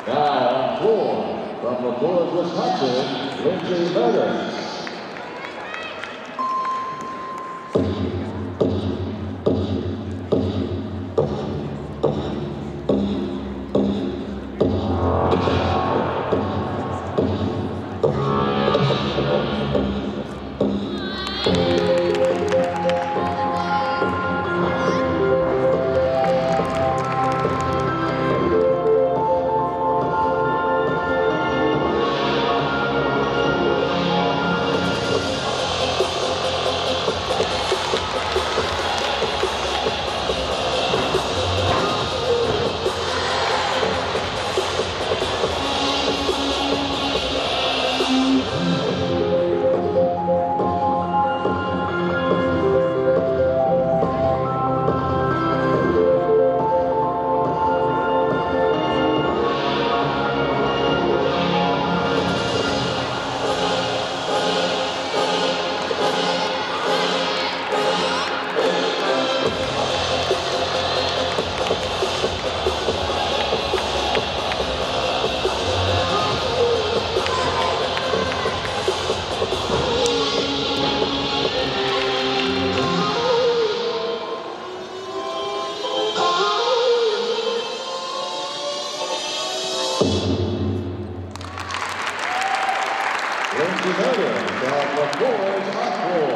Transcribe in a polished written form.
Now on floor, from the floor of Wisconsin, Lindsey Meadows. Lindsey Meadows on the floor is hot floor.